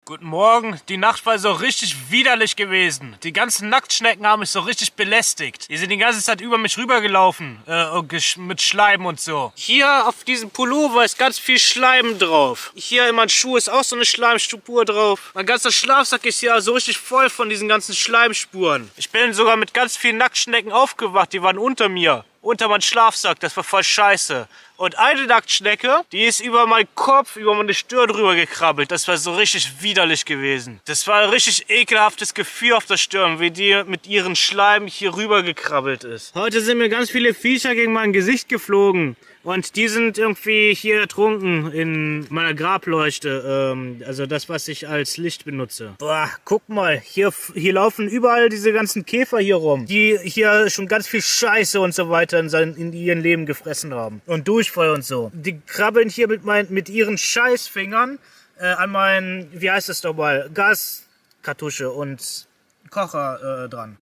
Guten Morgen. Die Nacht war so richtig widerlich gewesen. Die ganzen Nacktschnecken haben mich so richtig belästigt. Die sind die ganze Zeit über mich rübergelaufen. Mit Schleim und so. Hier auf diesem Pullover ist ganz viel Schleim drauf. Hier in meinen Schuh ist auch so eine Schleimspur drauf. Mein ganzer Schlafsack ist hier so richtig voll von diesen ganzen Schleimspuren. Ich bin sogar mit ganz vielen Nacktschnecken aufgewacht. Die waren unter mir. Unter meinem Schlafsack, das war voll scheiße. Und eine Nacktschnecke, die ist über meinen Kopf, über meine Stirn drüber gekrabbelt. Das war so richtig widerlich gewesen. Das war ein richtig ekelhaftes Gefühl auf der Stirn, wie die mit ihren Schleim hier rüber gekrabbelt ist. Heute sind mir ganz viele Viecher gegen mein Gesicht geflogen. Und die sind irgendwie hier ertrunken in meiner Grableuchte. Also das, was ich als Licht benutze. Boah, guck mal. Hier laufen überall diese ganzen Käfer hier rum. Die hier schon ganz viel Scheiße und so weiter in ihrem Leben gefressen haben. Und Durchfall und so. Die krabbeln hier mit ihren Scheißfingern an meinen, wie heißt das nochmal, Gaskartusche und Kocher dran.